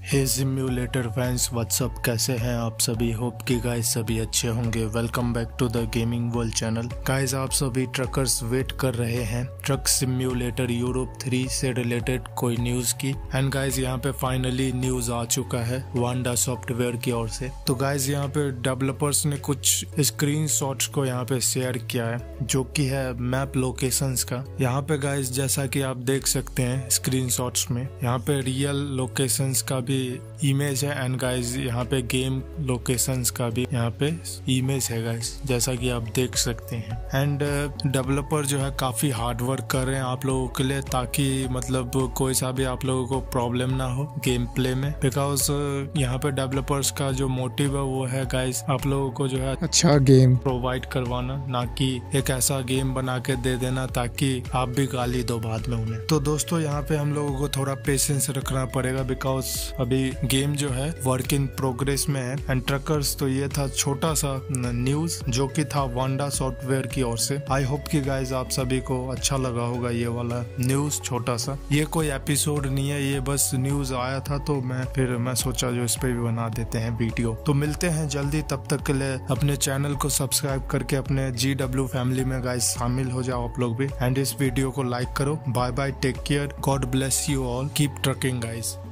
हे simulator fans, WhatsApp, कैसे हैं आप सभी। होप कि गाइस सभी अच्छे होंगे। Welcome back to the gaming world channel. Guys आप सभी ट्रकर्स वेट कर रहे हैं ट्रक सिम्युलेटर यूरोप 3 से रिलेटेड कोई न्यूज की। एंड गाइस यहाँ पे फाइनली न्यूज आ चुका है वांडा सॉफ्टवेयर की ओर से। तो गाइस यहाँ पे डेवलपर्स ने कुछ स्क्रीनशॉट्स को यहाँ पे शेयर किया है, जो कि है मैप लोकेशंस का। यहाँ पे गाइस जैसा कि आप देख सकते हैं स्क्रीनशॉट्स में, यहाँ पे रियल लोकेशंस का भी इमेज है एंड गाइस यहाँ पे गेम लोकेशंस का भी यहाँ पे इमेज है गाइस, जैसा कि आप देख सकते हैं। एंड डेवलपर जो है काफी हार्ड वर्क कर रहे हैं आप लोगों के लिए, ताकि मतलब कोई सा भी आप लोगों को प्रॉब्लम ना हो गेम प्ले में। बिकॉज यहाँ पे डेवलपर्स का जो मोटिव है वो है गाइस आप लोगों को जो है अच्छा गेम प्रोवाइड करवाना, ना कि एक ऐसा गेम बना के दे देना ताकि आप भी गाली दो बाद में उन्हें। तो दोस्तों यहाँ पे हम लोगों को थोड़ा पेशेंस रखना पड़ेगा, बिकॉज अभी गेम जो है वर्क इन प्रोग्रेस में है। एंड ट्रकर्स, तो ये था छोटा सा न्यूज जो कि था वांडा सॉफ्टवेयर की ओर से। आई होप कि गाइज आप सभी को अच्छा लगा होगा ये वाला न्यूज छोटा सा। ये कोई एपिसोड नहीं है, ये बस न्यूज आया था तो मैं सोचा जो इस पे भी बना देते हैं वीडियो। तो मिलते हैं जल्दी, तब तक के लिए अपने चैनल को सब्सक्राइब करके अपने GW फैमिली में गाइज शामिल हो जाओ आप लोग भी। एंड इस वीडियो को लाइक करो। Bye bye, take care, God bless you all, keep trucking guys.